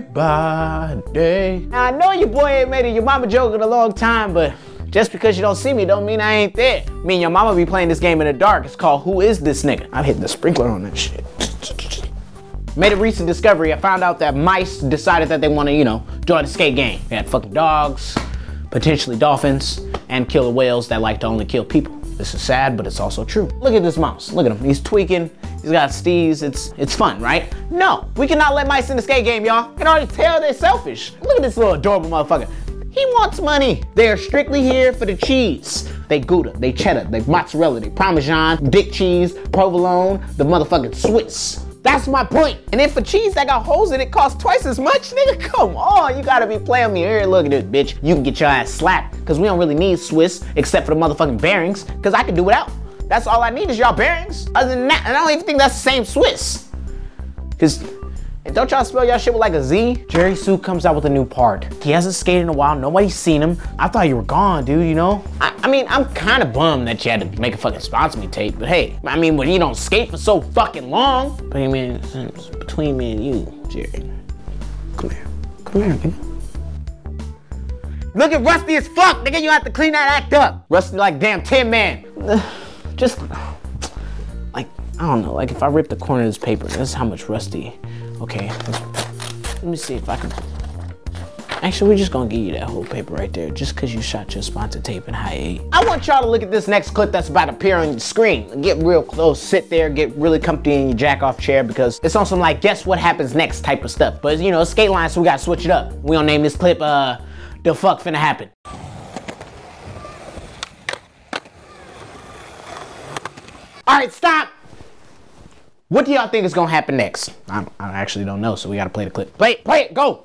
everybody. Now I know your boy ain't made it your mama joke in a long time, but just because you don't see me don't mean I ain't there. Me and your mama be playing this game in the dark. It's called Who Is This Nigga? I'm hitting the sprinkler on that shit. Made a recent discovery. I found out that mice decided that they want to, join the skate game. They had fucking dogs, potentially dolphins, and killer whales that like to only kill people. This is sad, but it's also true. Look at this mouse. Look at him. He's tweaking. He's got steez. It's fun, right? No, we cannot let mice in the skate game, y'all. You can already tell they're selfish. Look at this little adorable motherfucker. He wants money. They are strictly here for the cheese. They Gouda, they cheddar, they mozzarella, they Parmesan, dick cheese, provolone, the motherfucking Swiss. That's my point. And if for cheese that got holes in it costs twice as much, nigga, come on. You gotta be playing me here. Look at this, bitch. You can get your ass slapped, because we don't really need Swiss except for the motherfucking bearings, because I can do without. That's all I need is y'all bearings. Other than that, and I don't even think that's the same Swiss. Because don't y'all spell y'all shit with like a Z? Jerry Sue comes out with a new part. He hasn't skated in a while. Nobody's seen him. I thought you were gone, dude, I mean, I'm kind of bummed that you had to make a fucking sponsor me tape, but hey, I mean, when you don't skate for so fucking long. But I mean, it's between me and you, Jerry. Come here, nigga. Look at Rusty as fuck, nigga. You have to clean that act up. Rusty like damn Tin Man. Just, like, I don't know, like if I rip the corner of this paper, that's how much Rusty. Okay, let me see if I can. Actually, we're just gonna give you that whole paper right there, just cause you shot your sponsor tape in high 8. I want y'all to look at this next clip that's about to appear on your screen. Get real close, sit there, get really comfy in your jack off chair, because it's on some like guess what happens next type of stuff. But skate line, so we gotta switch it up. We gonna name this clip the fuck finna happen. All right, stop. What do y'all think is gonna happen next? I actually don't know, so we gotta play the clip. Play it, go!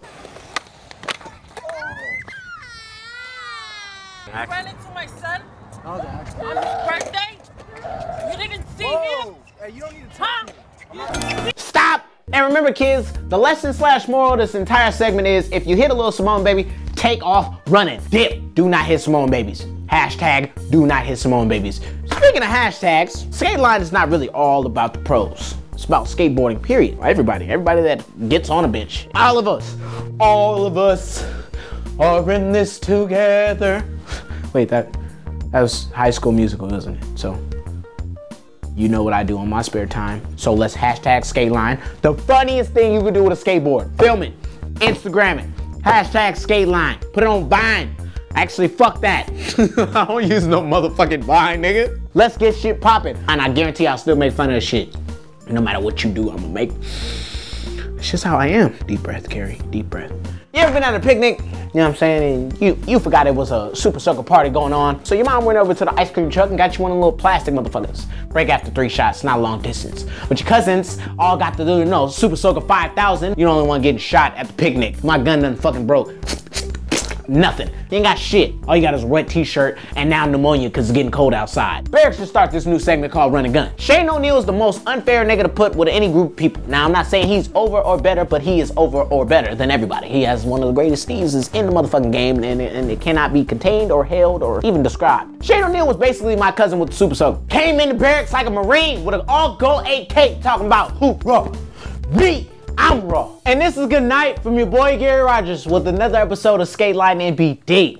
You ran into my son on his birthday? You didn't see him? Hey, you don't need to talk to me. Stop! And remember, kids, the lesson/moral of this entire segment is if you hit a little Simone baby, take off running. Dip. Do not hit Simone babies. Hashtag do not hit Simone babies. Speaking of hashtags, skate line is not really all about the pros. It's about skateboarding, period. Everybody that gets on a bitch. All of us are in this together. Wait, that was High School Musical, isn't it? So, you know what I do on my spare time. So let's hashtag skate line. The funniest thing you can do with a skateboard. Film it, Instagram it, hashtag skate line. Put it on Vine. Actually, fuck that. I don't use no motherfucking Vine, nigga. Let's get shit popping. And I guarantee I'll still make fun of the shit. No matter what you do, I'm gonna make. It's just how I am. Deep breath, Carrie, deep breath. You ever been at a picnic? You know what I'm saying? And you forgot it was a Super Soaker party going on. So your mom went over to the ice cream truck and got you one of the little plastic motherfuckers. Break after 3 shots, not a long distance. But your cousins all got to do, Super Soaker 5000. You're the only one getting shot at the picnic. My gun done fucking broke. Nothing. You ain't got shit. All you got is a wet t-shirt and now pneumonia because it's getting cold outside. Barracks should start this new segment called Run and Gun. Shane O'Neill is the most unfair nigga to put with any group of people. Now, I'm not saying he's over or better, but he is over or better than everybody. He has one of the greatest steezes in the motherfucking game, and it cannot be contained or held or even described. Shane O'Neill was basically my cousin with the Super Soaker. Came into barracks like a Marine with an all-go AK talking about hoorah, me. I'm raw. And this is good night from your boy Gary Rogers with another episode of Skate Line NBD.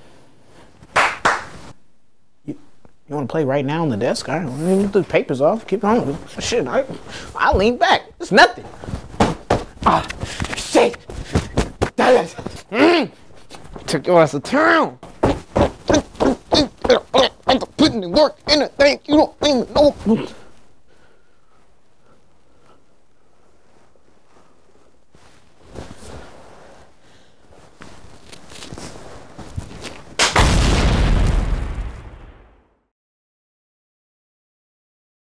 You want to play right now on the desk? All right, let me get the papers off. Keep on. Shit, I'll lean back. It's nothing. Ah, shit. Took your ass to town. I'm putting the work in a thing you don't even know.